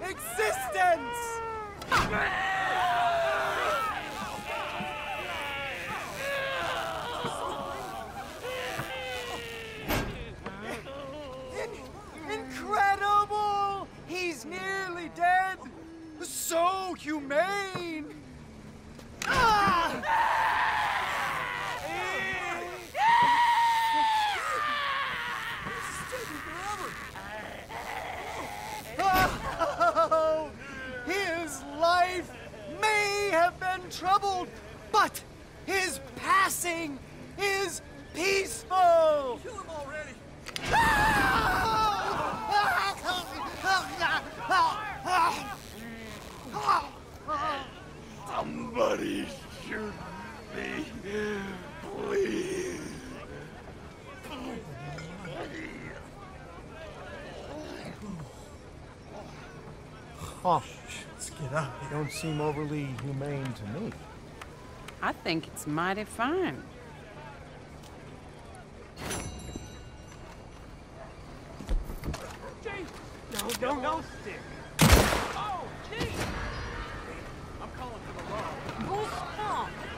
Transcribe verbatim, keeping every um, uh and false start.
existence! In- incredible! He's nearly dead! So humane! Ah! Oh, his life may have been troubled, but his passing is peaceful! Kill him already! Somebody shoot me, please. Oh, let's get up. They don't seem overly humane to me. I think it's mighty fine. Jay! No, no, no, stick! Oh, gee! I'm calling for the law. Go stop!